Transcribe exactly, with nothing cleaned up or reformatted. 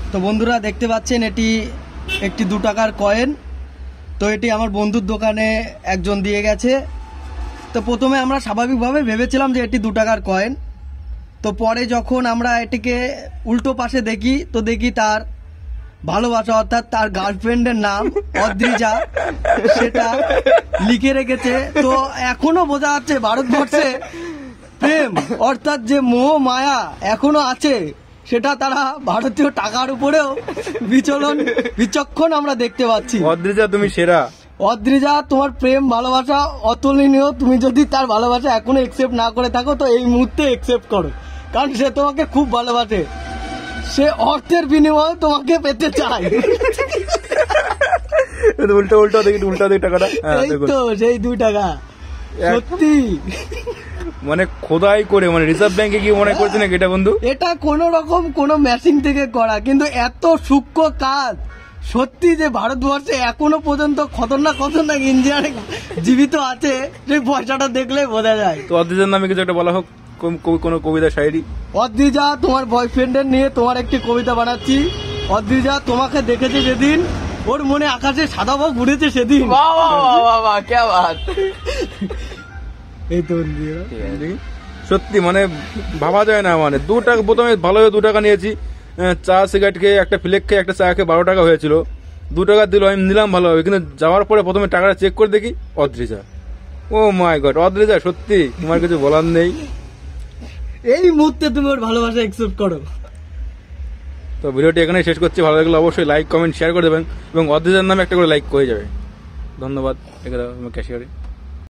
তো বন্ধুরা দেখতে পাচ্ছেন এটি একটি দু টাকার কয়েন। তো এটি আমার বন্ধুর দোকানে একজন দিয়ে গেছে। তো প্রথমে আমরা স্বাভাবিকভাবে ভেবেছিলাম যে এটি দু টাকার কয়েন। তো পরে যখন আমরা এটিকে উল্টো পাশে দেখি তো দেখি তার ভালোবাসা অর্থাৎ তার গার্লফ্রেন্ডের নাম অদ্রিজা সেটা লিখে রেখেছে। তো এখনো বোঝা যাচ্ছে ভারতবর্ষে প্রেম অর্থাৎ যে মোহ মায়া এখনো আছে, সেটা তারা ভারতীয় টাকার উপরেও বিচলন বিচক্ষণ আমরা দেখতে পাচ্ছি। অদ্রিজা তুমি সেরা। অদ্রিজা তোমার প্রেম ভালোবাসা অতুলনীয়। তুমি যদি তার ভালোবাসা এখনো একসেপ্ট না করে থাকো তো এই মুহূর্তে একসেপ্ট করো, কারণ সে তোমাকে খুব ভালোবাসে। সে অর্থের বিনিময়ে তোমাকে পেতে চায়। উল্টো উল্টো দেখি উল্টা দেখি টাকাটা এই তো সেই দুই টাকা সত্যি মানে খোদাই করে মানে রিজার্ভ ব্যাংকে কি মনে করছে নাকি এটা বন্ধু? এটা কোন রকম কোন মেশিন থেকে করা, কিন্তু এত সূক্ষ্ম কাজ। সত্যি যে ভারতবর্ষে এখনো পর্যন্ত খতরনাক খতরনাক ইঞ্জিনিয়ারিং জীবিত আছে, যে পয়সাটা দেখলে বোঝা যায়। তো অদ্রিজার নামে কিছু একটা বলা হোক, কোন কবিতা শায়রি। অদ্রিজা তোমার বয়ফ্রেন্ডের নিয়ে তোমার একটি কবিতা বানাচ্ছি। অদ্রিজা তোমাকে দেখেছে যেদিন, ওর মনে আকাশে সাদা বক উড়েছে সেদিন। এই তো সত্যি মানে ভাবা যায় না। মানে দু টাকা প্রথমে ভালো দু টাকা নিয়েছি, চা সিগারেট খেয়ে একটা ফ্লেক খেয়ে একটা চা খেয়ে বারো টাকা হয়েছিল। দু টাকা দিল, আমি নিলাম ভালো হবে, কিন্তু যাওয়ার পরে প্রথমে টাকাটা চেক করে দেখি Adrija. Oh my God, Adrija সত্যি তোমার কিছু বলার নেই। এই মুহূর্তে তুমি ওর ভালোবাসা অ্যাকসেপ্ট করো। তো ভিডিওটি এখানে শেষ করছি। ভালো লাগলে অবশ্যই লাইক কমেন্ট শেয়ার করে দেবেন এবং অদ্রিজার নামে একটা করে লাইক করে যাবে। ধন্যবাদ। ক্যাশিয়ারে